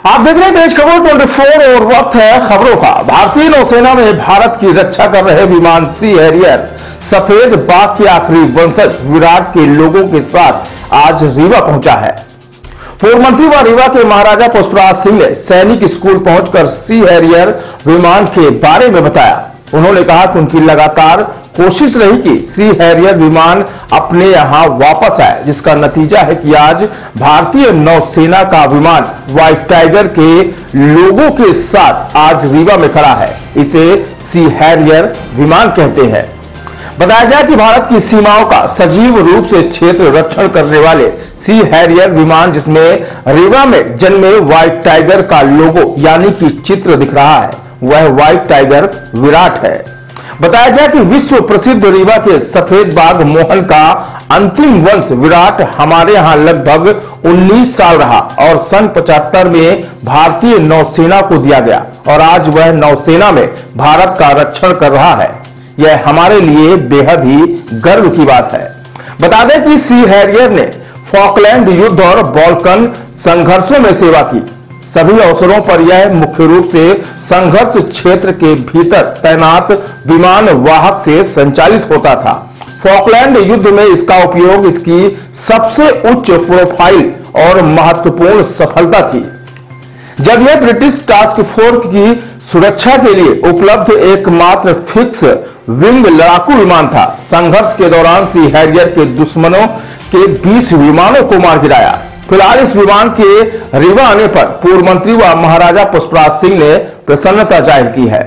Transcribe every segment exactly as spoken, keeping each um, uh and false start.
आप देख रहे हैं देश खबर चौबीस और वक्त है खबरों का। भारतीय नौसेना में भारत की रक्षा कर रहे विमान सी हैरियर सफेद बाघ के आखिरी वंशज विराट के लोगों के साथ आज रीवा पहुंचा है। पूर्व मंत्री व रीवा के महाराजा पुष्पराज सिंह ने सैनिक स्कूल पहुंचकर सी हैरियर विमान के बारे में बताया। उन्होंने कहा कि उनकी लगातार कोशिश रही कि सी हैरियर विमान अपने यहां वापस आए, जिसका नतीजा है कि आज भारतीय नौसेना का विमान व्हाइट टाइगर के लोगों के साथ आज रीवा में खड़ा है। इसे सी हैरियर विमान कहते हैं। बताया गया कि भारत की सीमाओं का सजीव रूप से क्षेत्र रक्षण करने वाले सी हैरियर विमान, जिसमें रीवा में जन्मे व्हाइट टाइगर का लोगो यानी कि चित्र दिख रहा है, वह व्हाइट टाइगर विराट है। बताया गया कि विश्व प्रसिद्ध रीवा के सफेद बाघ मोहन का अंतिम वंश विराट हमारे यहां लगभग उन्नीस साल रहा और सन पचहत्तर में भारतीय नौसेना को दिया गया और आज वह नौसेना में भारत का रक्षण कर रहा है। यह हमारे लिए बेहद ही गर्व की बात है। बता दें कि सी हैरियर ने फॉकलैंड युद्ध और बाल्कन संघर्षों में सेवा की। सभी अवसरों पर यह मुख्य रूप से संघर्ष क्षेत्र के भीतर तैनात विमान वाहक से संचालित होता था। फॉकलैंड युद्ध में इसका उपयोग इसकी सबसे उच्च प्रोफाइल और महत्वपूर्ण सफलता थी, जब यह ब्रिटिश टास्क फोर्स की सुरक्षा के लिए उपलब्ध एकमात्र फिक्स विंग लड़ाकू विमान था। संघर्ष के दौरान सी हैरियर के दुश्मनों के बीस विमानों को मार गिराया। फिलहाल इस विमान के रीवा आने पर पूर्व मंत्री व महाराजा पुष्पराज सिंह ने प्रसन्नता जाहिर की है।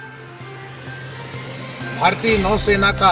भारतीय नौसेना का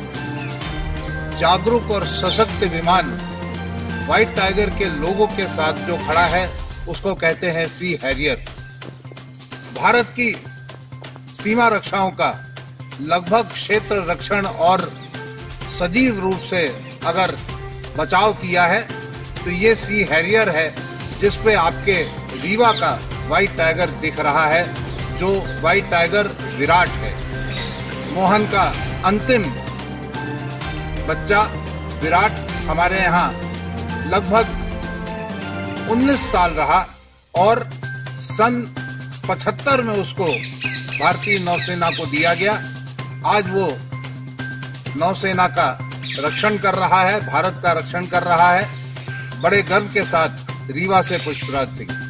जागरूक और सशक्त विमान व्हाइट टाइगर के लोगों के साथ जो खड़ा है, उसको कहते हैं सी हैरियर। भारत की सीमा रक्षाओं का लगभग क्षेत्र रक्षण और सजीव रूप से अगर बचाव किया है तो ये सी हैरियर है, जिसपे आपके रीवा का व्हाइट टाइगर दिख रहा है, जो व्हाइट टाइगर विराट है। मोहन का अंतिम बच्चा विराट हमारे यहाँ लगभग उन्नीस साल रहा और सन पचहत्तर में उसको भारतीय नौसेना को दिया गया। आज वो नौसेना का रक्षण कर रहा है, भारत का रक्षण कर रहा है। बड़े गर्व के साथ रीवा से पुष्पराज सिंह।